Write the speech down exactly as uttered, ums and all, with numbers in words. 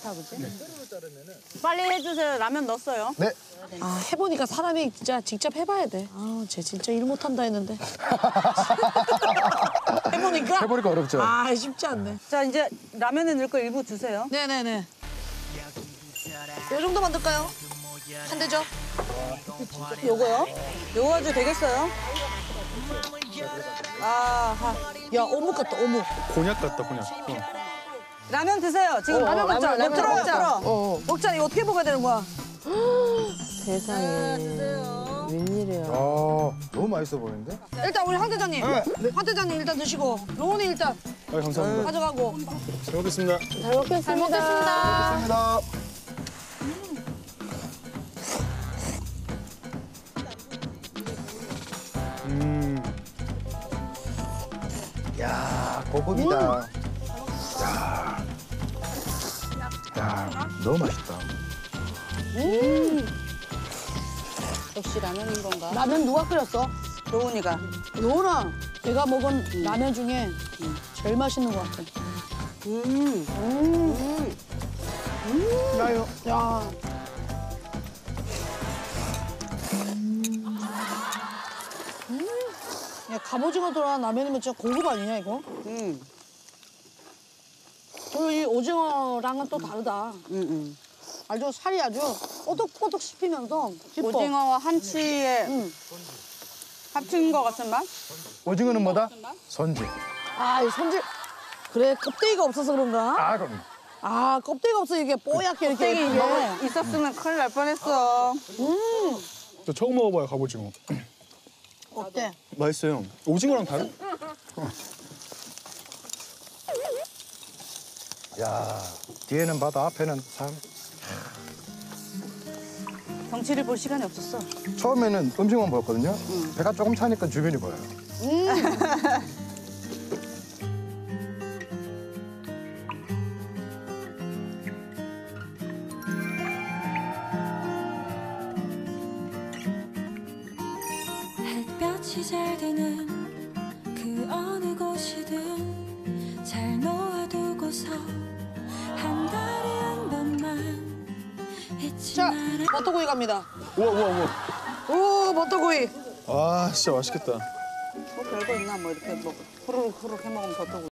많다, 그치? 네. 빨리 해주세요. 라면 넣었어요. 네. 아, 해보니까 사람이 진짜 직접 해봐야 돼. 아, 쟤 진짜 일 못한다 했는데. 해보니까? 해보니까 어렵죠. 아, 쉽지 않네. 자, 이제 라면에 넣을 거 일부 주세요. 네네네. 요 정도만 넣을까요? 한 대죠? 요거요? 요거 가지고 되겠어요? 아, 하. 야, 어묵 같다, 어묵. 곤약 같다, 곤약. 어. 라면 드세요. 지금 라면 먹자, 라면 먹자, 먹자. 먹자. 어. 먹자, 이거 어떻게 먹어야 되는 거야? 세상에. 웬일이야. 아, 너무 맛있어 보이는데? 일단 우리 황 대장님. 네. 황 대장님 일단 드시고, 로운이 일단 아, 감사합니다. 가져가고. 잘 먹겠습니다. 잘 먹겠습니다. 잘 먹겠습니다. 감사합니다. 음. 야, 고급이다. 야. 야, 너무 맛있다. 역시 라면인 건가? 라면 누가 끓였어? 로운이가. 로운아, 내가 먹은 라면 중에 제일 맛있는 것 같아. 음. 야, 이거, 야. 야, 갑오징어 들어간 라면이면 진짜 고급 아니냐, 이거? 음. 그리고 이 오징어랑은 또 다르다. 음, 음. 아주 살이 아주 꼬독꼬독 씹히면서 깊어. 오징어와 한치의 응. 합친 것 같은 맛? 오징어는 뭐다? 선지. 아, 이 손질. 그래, 껍데기가 없어서 그런가? 아, 그럼. 아, 껍데기가 없어 이게 뽀얗게 이렇게 껍데기 이게. 있었으면 큰일 날 뻔했어. 저 처음 먹어봐요, 갑오징어. 어때? 맛있어요. 오징어랑 다른? 야, 뒤에는 바다, 앞에는 산. 정치를 볼 시간이 없었어. 처음에는 음식만 보였거든요. 배가 조금 차니까 주변이 보여요. 햇볕이 잘 드는 그 어느 곳이든 잘 놓아두고서 한 달에 한 번만 잊지 자, 말아. 버터구이 갑니다. 우와, 우와, 우와. 오, 버터구이. 아, 진짜 맛있겠다. 뭐 별거 있나 뭐 이렇게 뭐 후루룩 후루룩 해먹으면 더 뜨고.